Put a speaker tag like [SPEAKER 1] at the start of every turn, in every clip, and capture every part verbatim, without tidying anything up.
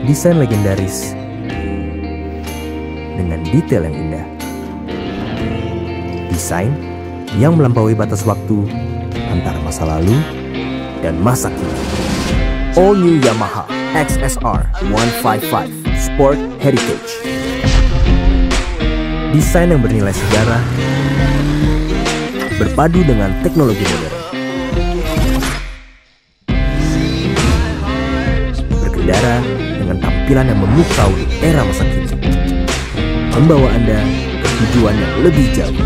[SPEAKER 1] Desain legendaris dengan detail yang indah. Desain yang melampaui batas waktu antara masa lalu dan masa kini. All New Yamaha X S R seratus lima puluh lima Sport Heritage. Desain yang bernilai sejarah berpadu dengan teknologi modern. Berkendara dengan tampilan yang memukau di era masa kini, membawa Anda ke tujuan yang lebih jauh.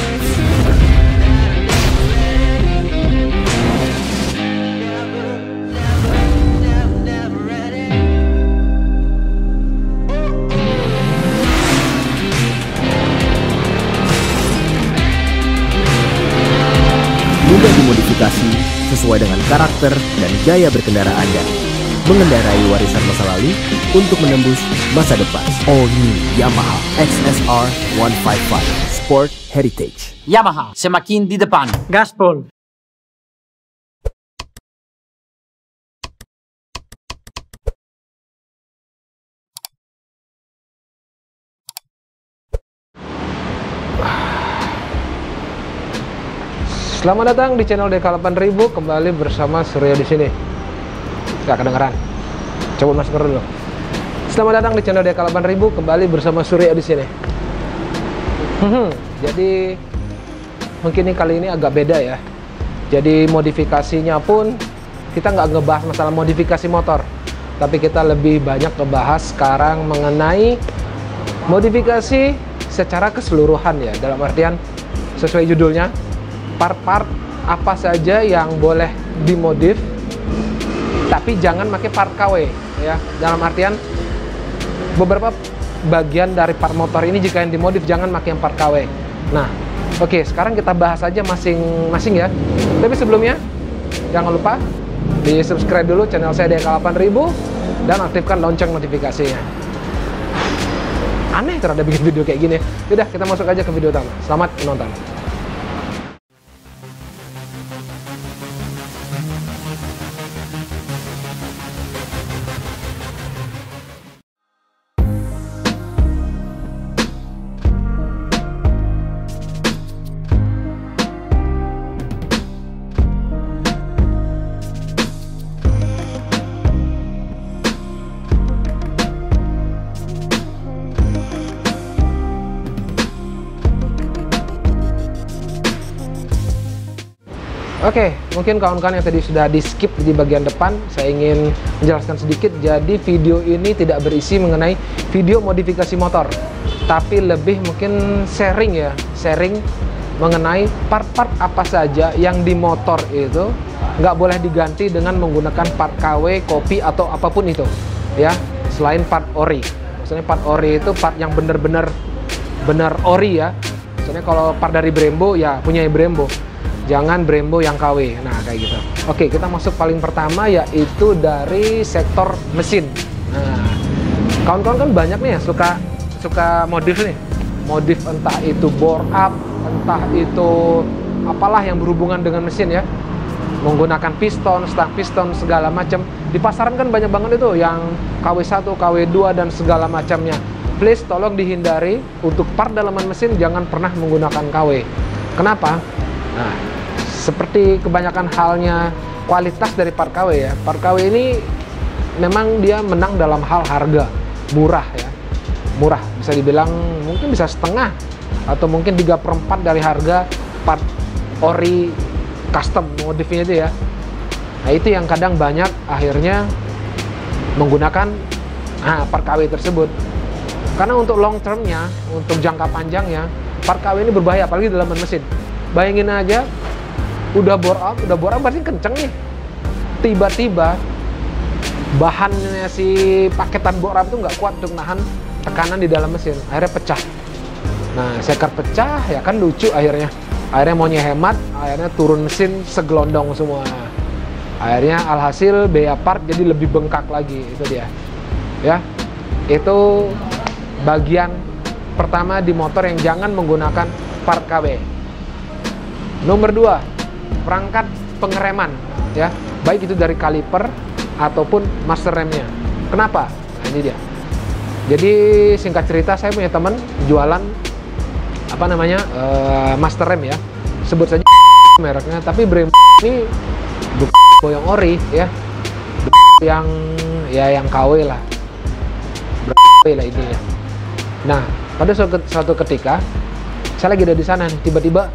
[SPEAKER 1] Mudah dimodifikasi sesuai dengan karakter dan gaya berkendara Anda. Mengendarai warisan masa lalu untuk menembus masa depan. All New Yamaha X S R seratus lima puluh lima Sport Heritage.
[SPEAKER 2] Yamaha, semakin di depan.
[SPEAKER 3] Gaspol.
[SPEAKER 4] Selamat datang di channel D K delapan ribu, kembali bersama Surya di sini. Gak kedengeran. Coba masker dulu. Selamat datang di channel D K delapan ribu, kembali bersama Surya di sini. Hmm, jadi mungkin ini kali ini agak beda ya. Jadi modifikasinya pun kita nggak ngebahas masalah modifikasi motor, tapi kita lebih banyak ngebahas sekarang mengenai modifikasi secara keseluruhan ya. Dalam artian sesuai judulnya, part-part apa saja yang boleh dimodif, tapi jangan pakai part K W ya. Dalam artian beberapa bagian dari part motor ini jika yang dimodif jangan pakai yang part K W. Nah, oke, okay, sekarang kita bahas aja masing-masing ya. Tapi sebelumnya jangan lupa di subscribe dulu channel saya D K delapan ribu dan aktifkan lonceng notifikasinya. Aneh terhadap bikin video kayak gini. Udah, kita masuk aja ke video utama. Selamat menonton. Oke, mungkin kawan-kawan yang tadi sudah di skip di bagian depan, saya ingin menjelaskan sedikit. Jadi video ini tidak berisi mengenai video modifikasi motor, tapi lebih mungkin sharing ya, sharing mengenai part-part apa saja yang di motor itu nggak boleh diganti dengan menggunakan part K W, kopi atau apapun itu ya, selain part ori. Maksudnya part ori itu part yang bener-bener bener ori ya. Maksudnya kalau part dari Brembo ya punya Brembo, jangan Brembo yang K W. Nah, kayak gitu. Oke, kita masuk paling pertama yaitu dari sektor mesin. Nah, kawan-kawan kan banyak nih ya suka suka modif nih. Modif entah itu bore up, entah itu apalah yang berhubungan dengan mesin ya. Menggunakan piston, stang piston segala macam. Di pasaran kan banyak banget itu yang K W satu, K W dua dan segala macamnya. Please tolong dihindari untuk part dalaman mesin, jangan pernah menggunakan K W. Kenapa? Nah, seperti kebanyakan halnya kualitas dari part K W ya. Part K W ini memang dia menang dalam hal harga, murah ya. Murah, bisa dibilang mungkin bisa setengah atau mungkin tiga per empat dari harga part ori custom modifnya itu ya. Nah, itu yang kadang banyak akhirnya menggunakan nah, part K W tersebut. Karena untuk long termnya, untuk jangka panjangnya, part K W ini berbahaya, apalagi dalam mesin. Bayangin aja, udah bore up, udah bore up berarti kenceng nih. Tiba-tiba bahannya si paketan bore up itu nggak kuat untuk nahan tekanan di dalam mesin, akhirnya pecah. Nah, seker pecah ya kan lucu akhirnya. Akhirnya maunya hemat, akhirnya turun mesin segelondong semua. Akhirnya alhasil biaya part jadi lebih bengkak lagi, itu dia. Ya, itu bagian pertama di motor yang jangan menggunakan part K W. Nomor dua, perangkat pengereman ya, baik itu dari kaliper ataupun master remnya. Kenapa? Nah ini dia. Jadi singkat cerita, saya punya teman jualan apa namanya uh, master rem ya, sebut saja mereknya, tapi Brembo ini Brembo yang ori ya, yang ya yang K W lah, Brembo lah ini ya. Nah pada suatu, suatu ketika saya lagi ada di sana nih, tiba-tiba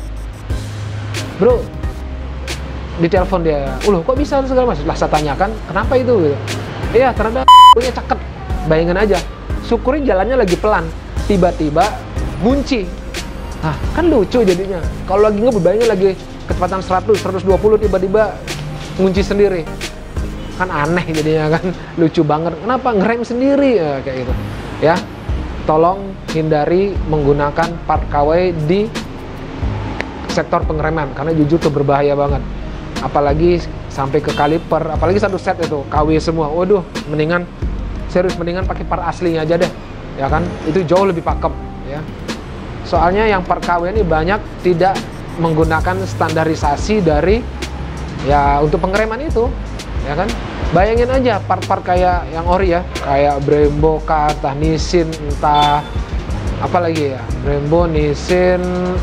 [SPEAKER 4] bro ditelepon dia, uloh kok bisa segala macam. Lah saya tanyakan kenapa itu gitu. Iya ternyata punya ceket, bayangin aja. Syukurin jalannya lagi pelan, tiba-tiba bunci. Nah, kan lucu jadinya. Kalau lagi ngebut, bayangin lagi kecepatan seratus, seratus dua puluh, tiba-tiba ngunci sendiri. Kan aneh jadinya kan, lucu banget. Kenapa ngerem sendiri ya, kayak gitu. Ya, tolong hindari menggunakan part K W di sektor pengereman, karena jujur itu berbahaya banget. Apalagi sampai ke kaliper, apalagi satu set itu K W semua. Waduh, mendingan serius mendingan pakai part aslinya aja deh, ya kan? Itu jauh lebih pakem, ya. Soalnya yang part K W ini banyak tidak menggunakan standarisasi dari ya untuk pengereman itu, ya kan? Bayangin aja part-part kayak yang ori ya, kayak Brembo, entah Nissin, entah apa lagi ya, Brembo, Nissin,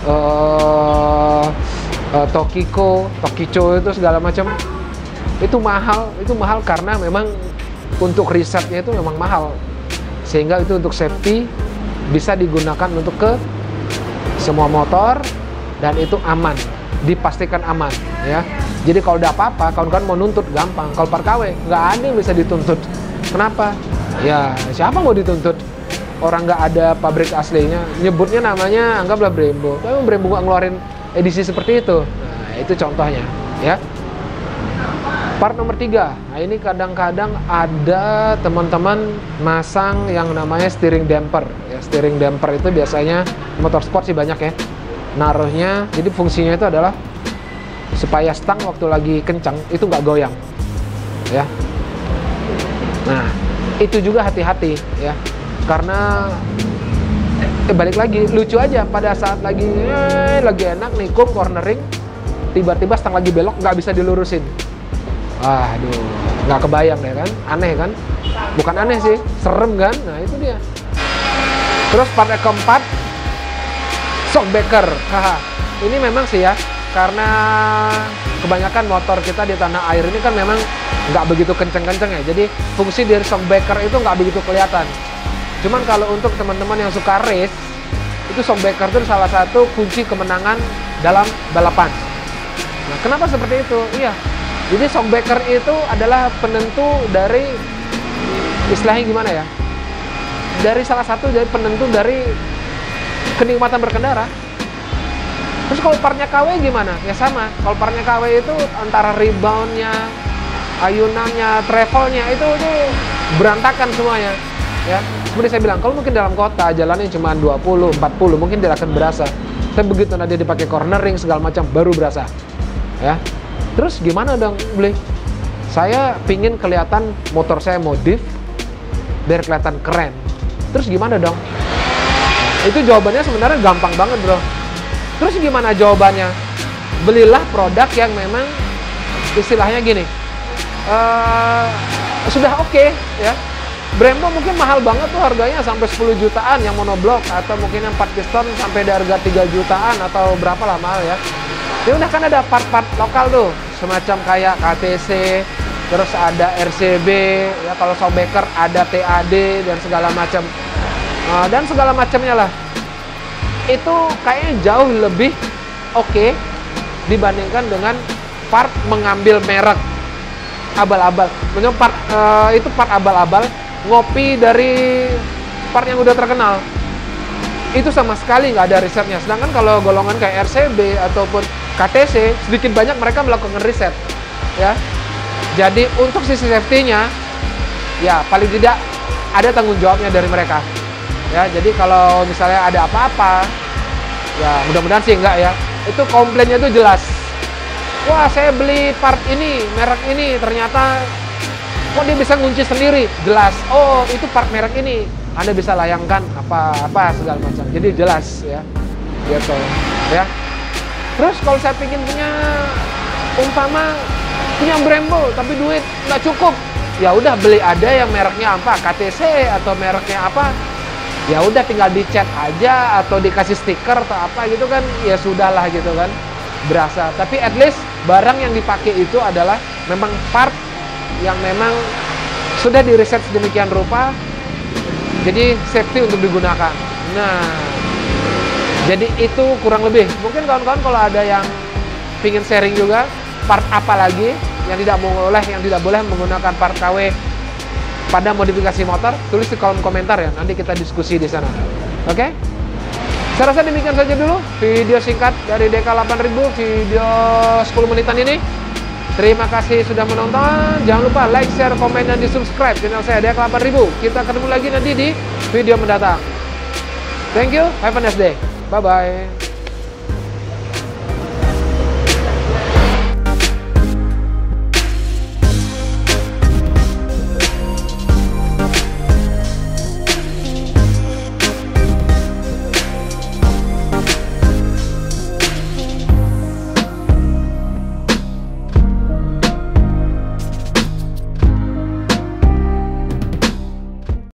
[SPEAKER 4] uh, uh, Tokiko, Tokicho itu segala macam. Itu mahal, itu mahal karena memang untuk risetnya itu memang mahal, sehingga itu untuk safety bisa digunakan untuk ke semua motor dan itu aman, dipastikan aman ya. Jadi kalau udah apa-apa, kawan-kawan mau nuntut gampang. Kalau part K W nggak ada yang bisa dituntut. Kenapa? Ya siapa mau dituntut? Orang nggak ada pabrik aslinya, nyebutnya namanya anggaplah Brembo, tapi Brembo nggak ngeluarin edisi seperti itu. Nah itu contohnya ya. Part nomor tiga, nah ini kadang-kadang ada teman-teman masang yang namanya steering damper. Ya, steering damper itu biasanya motorsport sih banyak ya. Naruhnya, jadi fungsinya itu adalah supaya stang waktu lagi kencang itu nggak goyang. Ya. Nah, itu juga hati-hati ya. Karena eh, balik lagi, lucu aja pada saat lagi eh, lagi enak nikum cornering, tiba-tiba stang lagi belok nggak bisa dilurusin. Waduh, nggak kebayang deh kan, aneh kan? Bukan aneh sih, serem kan? Nah itu dia. Terus part yang keempat, shockbreaker. Haha, ini memang sih ya, karena kebanyakan motor kita di tanah air ini kan memang nggak begitu kenceng-kenceng ya. Jadi fungsi dari shockbreaker itu nggak begitu kelihatan. Cuman kalau untuk teman-teman yang suka race, itu shockbreaker itu salah satu kunci kemenangan dalam balapan. Nah, kenapa seperti itu? Iya. Jadi shockbreaker itu adalah penentu dari, istilahnya gimana ya, dari salah satu dari penentu dari kenikmatan berkendara. Terus kalau partnya K W gimana? Ya sama, kalau partnya K W itu antara reboundnya, ayunannya, travelnya itu, itu berantakan semuanya ya. Seperti saya bilang, kalau mungkin dalam kota jalannya cuma dua puluh, empat puluh mungkin tidak akan berasa, tapi begitu nanti dipakai cornering segala macam baru berasa ya. Terus gimana dong beli? Saya pingin kelihatan motor saya modif biar kelihatan keren. Terus gimana dong? Itu jawabannya sebenarnya gampang banget bro. Terus gimana jawabannya? Belilah produk yang memang istilahnya gini, uh, sudah oke okay, ya. Brembo mungkin mahal banget tuh harganya sampai sepuluh jutaan yang monoblok, atau mungkin yang empat piston sampai di harga tiga jutaan atau berapa lah mahal ya. Ya udah kan ada part-part lokal tuh, semacam kayak K T C, terus ada R C B, ya kalau shockbreaker ada T A D dan segala macam, uh, dan segala macamnya lah. Itu kayaknya jauh lebih oke okay dibandingkan dengan part mengambil merek abal-abal. Maksudnya part uh, itu part abal-abal ngopi dari part yang udah terkenal. Itu sama sekali nggak ada risetnya. Sedangkan kalau golongan kayak R C B ataupun K T C, sedikit banyak mereka melakukan riset ya. Jadi untuk sisi safety-nya ya paling tidak ada tanggung jawabnya dari mereka ya. Jadi kalau misalnya ada apa-apa ya, mudah-mudahan sih enggak ya, itu komplainnya itu jelas. Wah saya beli part ini, merek ini, ternyata kok dia bisa ngunci sendiri, jelas. Oh itu part merek ini, Anda bisa layangkan apa-apa segala macam. Jadi jelas ya, gitu ya. Terus kalau saya ingin punya, umpama punya Brembo tapi duit nggak cukup, ya udah beli ada yang mereknya apa, K T C atau mereknya apa, ya udah tinggal dicat aja atau dikasih stiker atau apa gitu kan, ya sudahlah gitu kan, berasa. Tapi at least barang yang dipakai itu adalah memang part yang memang sudah di-research sedemikian rupa, jadi safety untuk digunakan. Nah, jadi itu kurang lebih. Mungkin kawan-kawan kalau ada yang pingin sharing juga, part apa lagi yang tidak boleh, yang tidak boleh menggunakan part K W pada modifikasi motor, tulis di kolom komentar ya, nanti kita diskusi di sana. Oke? Okay? Saya rasa demikian saja dulu video singkat dari D K delapan ribu, video sepuluh menitan ini. Terima kasih sudah menonton. Jangan lupa like, share, komen, dan di subscribe channel saya D K delapan ribu. Kita ketemu lagi nanti di video mendatang. Thank you, have a nice day. Bye-bye.